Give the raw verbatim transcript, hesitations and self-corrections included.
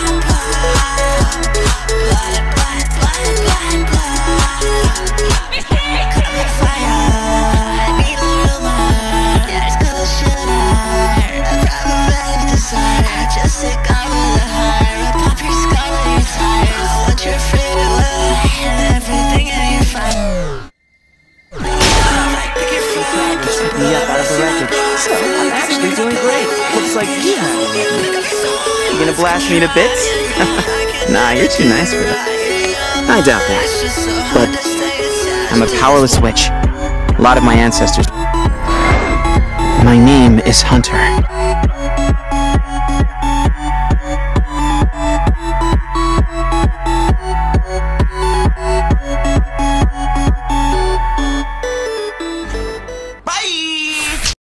Actually doing great. Looks like you have a record. You gonna blast me to bits? Nah, you're too nice for that. I doubt that. But I'm a powerless witch. A lot of my ancestors. My name is Hunter.